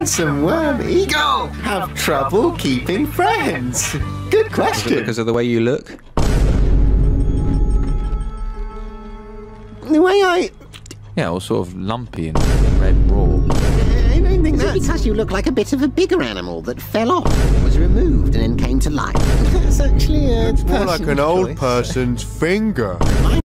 Some worm eagle have trouble keeping friends? Good question. Because of the way you look? The way I... Yeah, all sort of lumpy and red raw. I don't think that's... because you look like a bit of a bigger animal that fell off, was removed, and then came to life. That's actually a It's more like an old choice. person's finger.